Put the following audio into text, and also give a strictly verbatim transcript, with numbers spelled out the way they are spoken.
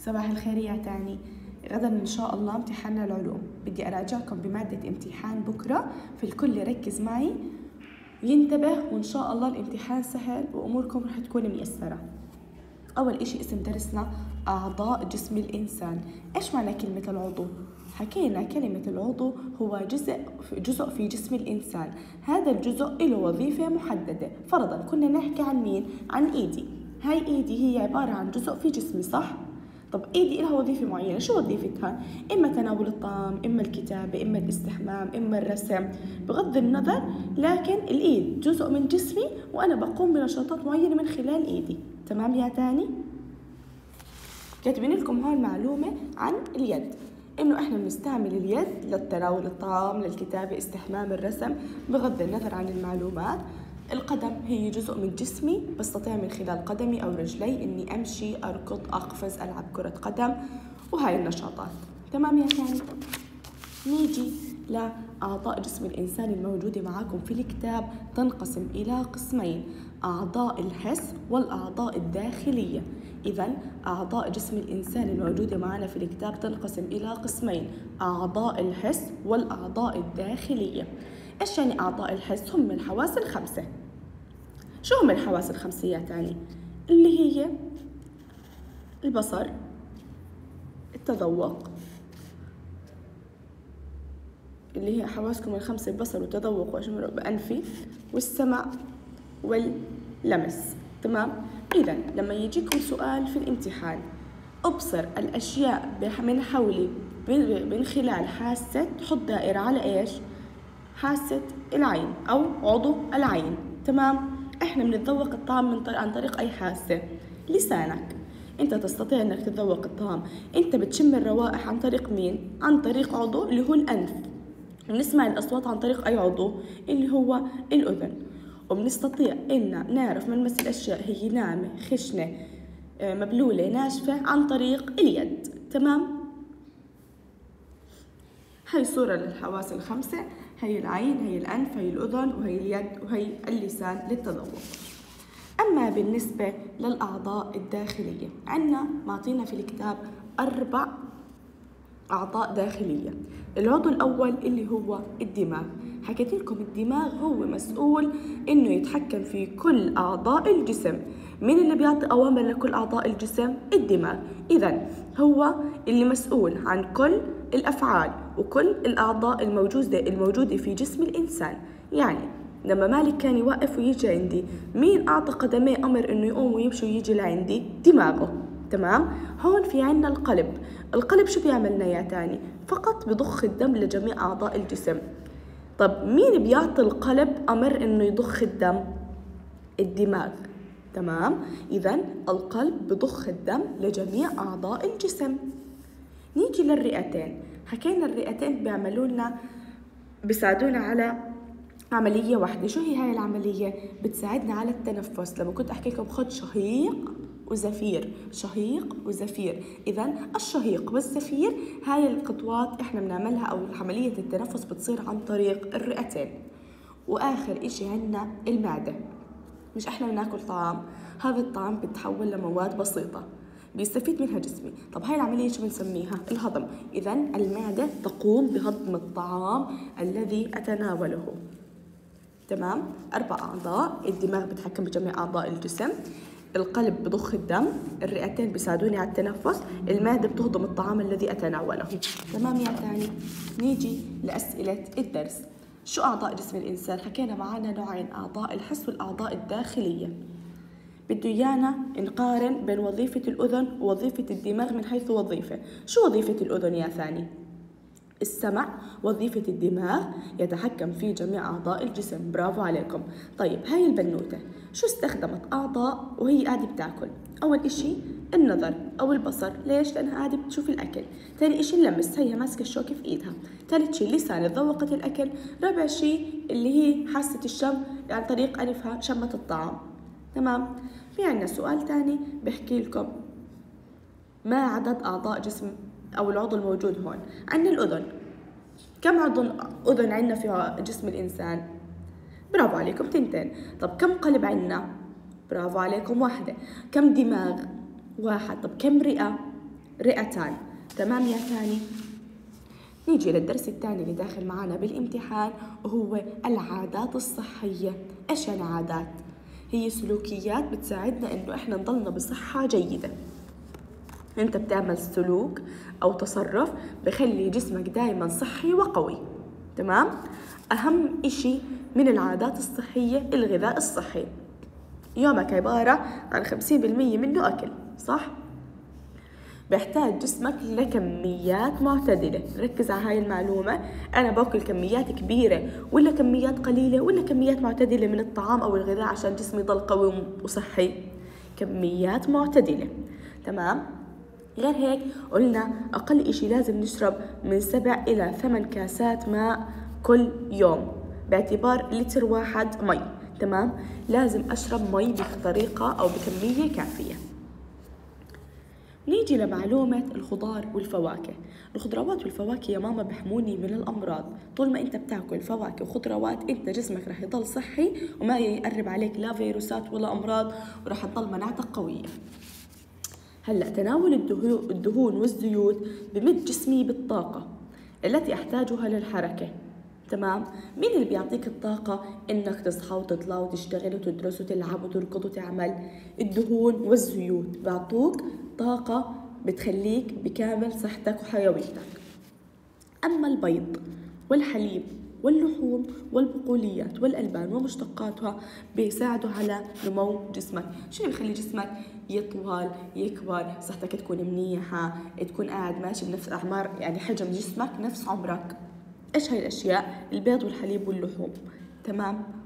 صباح الخير يا تاني. غدا إن شاء الله امتحاننا العلوم، بدي أراجعكم بمادة امتحان بكرة، فالكل يركز معي ينتبه، وإن شاء الله الامتحان سهل وأموركم رح تكون ميسرة. أول إشي اسم درسنا أعضاء جسم الإنسان. إيش معنى كلمة العضو؟ حكينا كلمة العضو هو جزء جزء في جسم الإنسان، هذا الجزء له وظيفة محددة. فرضا كنا نحكي عن مين؟ عن إيدي. هاي إيدي هي عبارة عن جزء في جسمي، صح؟ طب إيدي لها وظيفة معينة، شو وظيفتها؟ إما تناول الطعام، إما الكتابة، إما الاستحمام، إما الرسم، بغض النظر، لكن الإيد جزء من جسمي وأنا بقوم بنشاطات معينة من خلال إيدي. تمام يا تاني؟ كاتبين لكم هون معلومة عن اليد، إنه إحنا بنستعمل اليد للتناول الطعام، للكتابة، استحمام، الرسم، بغض النظر عن المعلومات. القدم هي جزء من جسمي، بستطيع من خلال قدمي أو رجلي إني أمشي، أركض، أقفز، ألعب كرة قدم، وهاي النشاطات. تمام يا ثاني؟ نيجي لأعضاء جسم الإنسان الموجودة معاكم في الكتاب، تنقسم إلى قسمين: أعضاء الحس والأعضاء الداخلية. إذن أعضاء جسم الإنسان الموجودة معنا في الكتاب تنقسم إلى قسمين: أعضاء الحس والأعضاء الداخلية. إيش يعني أعضاء الحس؟ هم الحواس الخمسة. شو هم الحواس الخمسة يا تاني؟ اللي هي البصر، التذوق، اللي هي حواسكم الخمسة: البصر والتذوق وشمر بأنفي والسمع واللمس. تمام؟ إذا لما يجيكم سؤال في الامتحان: أبصر الأشياء من حولي من خلال حاسة، تحط دائرة على إيش؟ حاسة العين أو عضو العين. تمام؟ إحنا بنتذوق الطعام من طريق عن طريق أي حاسة؟ لسانك. أنت تستطيع أنك تتذوق الطعام. أنت بتشم الروائح عن طريق مين؟ عن طريق عضو اللي هو الأنف. بنسمع الأصوات عن طريق أي عضو؟ اللي هو الأذن. وبنستطيع أن نعرف ملمس الأشياء هي ناعمة، خشنة، مبلولة، ناشفة عن طريق اليد. تمام؟ هاي صورة للحواس الخمسة: هي العين، هي الأنف، هي الأذن، وهي اليد، وهي اللسان للتذوق. أما بالنسبة للأعضاء الداخلية، عنا معطينا في الكتاب أربع أعضاء داخلية. العضو الأول اللي هو الدماغ. حكيت لكم الدماغ هو مسؤول إنه يتحكم في كل أعضاء الجسم. مين اللي بيعطي أوامر لكل أعضاء الجسم؟ الدماغ. إذن هو اللي مسؤول عن كل الأفعال وكل الأعضاء الموجودة الموجودة في جسم الإنسان. يعني لما مالك كان يوقف ويجي عندي، مين أعطى قدميه أمر إنه يقوم ويمشي ويجي لعندي؟ دماغه. تمام؟ هون في عنا القلب. القلب شو بيعملنا يا تاني؟ فقط بضخ الدم لجميع أعضاء الجسم. طب مين بيعطي القلب أمر إنه يضخ الدم؟ الدماغ. تمام؟ إذن القلب بضخ الدم لجميع أعضاء الجسم. نيجي للرئتين. حكينا الرئتين بيعملوا لنا، بيساعدونا على عملية واحدة. شو هي هاي العملية؟ بتساعدنا على التنفس. لما كنت أحكي لكم خد شهيق وزفير، شهيق وزفير. إذن الشهيق والزفير هاي الخطوات إحنا بنعملها، أو عملية التنفس بتصير عن طريق الرئتين. وآخر إشي عنا المعدة. مش إحنا بناكل طعام، هذا الطعام بتحول لمواد بسيطة بيستفيد منها جسمي. طب هاي العملية شو بنسميها؟ الهضم. إذن المعدة تقوم بهضم الطعام الذي أتناوله. تمام؟ أربع أعضاء: الدماغ بتحكم بجميع أعضاء الجسم، القلب بضخ الدم، الرئتين بيساعدوني على التنفس، المعدة بتهضم الطعام الذي أتناوله. تمام يا تاني؟ نيجي لأسئلة الدرس. شو أعضاء جسم الإنسان؟ حكينا معانا نوعين: أعضاء الحس والأعضاء الداخلية. بده إيانا نقارن بين وظيفة الأذن ووظيفة الدماغ من حيث وظيفة. شو وظيفة الأذن يا ثاني؟ السمع. وظيفة الدماغ يتحكم في جميع أعضاء الجسم. برافو عليكم. طيب هاي البنوتة شو استخدمت أعضاء وهي قاعدة بتاكل؟ أول إشي النظر أو البصر. ليش؟ لأنها قاعدة بتشوف الأكل. ثاني إشي اللمس، هي ماسكة الشوكة في إيدها. ثالث شي اللسان، تذوقت الأكل. رابع شي اللي هي حاسة الشم عن طريق أنفها، شمت الطعام. تمام؟ في عنا سؤال تاني بحكي لكم: ما عدد أعضاء جسم أو العضو الموجود هون؟ عنا الأذن. كم عضو أذن عنا في جسم الإنسان؟ برافو عليكم، تنتين. طب كم قلب عنا؟ برافو عليكم، واحدة. كم دماغ؟ واحد. طب كم رئة؟ رئتان. تمام يا ثاني؟ نيجي للدرس الثاني اللي داخل معنا بالامتحان وهو العادات الصحية. إيش يعني عادات؟ هي سلوكيات بتساعدنا إنه إحنا نضلنا بصحة جيدة. أنت بتعمل سلوك أو تصرف بخلي جسمك دائما صحي وقوي. تمام؟ أهم إشي من العادات الصحية الغذاء الصحي. يومك عبارة عن خمسين بالمية منه أكل، صح؟ بيحتاج جسمك لكميات معتدلة. ركز على هاي المعلومة، أنا باكل كميات كبيرة ولا كميات قليلة ولا كميات معتدلة من الطعام أو الغذاء عشان جسمي يضل قوي وصحي؟ كميات معتدلة. تمام؟ غير هيك قلنا أقل إشي لازم نشرب من سبع إلى ثمان كاسات ماء كل يوم باعتبار لتر واحد مي. تمام؟ لازم أشرب مي بطريقة أو بكمية كافية. نيجي لمعلومة الخضار والفواكه. الخضروات والفواكه يا ماما بحموني من الأمراض. طول ما أنت بتاكل فواكه وخضروات أنت جسمك رح يضل صحي وما يقرب عليك لا فيروسات ولا أمراض ورح تضل مناعتك قوية. هلأ تناول الدهون والزيوت بمد جسمي بالطاقة التي أحتاجها للحركة. تمام؟ مين اللي بيعطيك الطاقة إنك تصحى وتطلع وتشتغل وتدرس وتلعب وتركض وتعمل؟ الدهون والزيوت بيعطوك طاقة بتخليك بكامل صحتك وحيويتك. أما البيض والحليب واللحوم والبقوليات والألبان ومشتقاتها بيساعدوا على نمو جسمك. شو اللي بيخلي جسمك يطول يكبر، صحتك تكون منيحة، تكون قاعد ماشي بنفس أعمار يعني حجم جسمك نفس عمرك؟ إيش هاي الأشياء؟ البيض والحليب واللحوم. تمام؟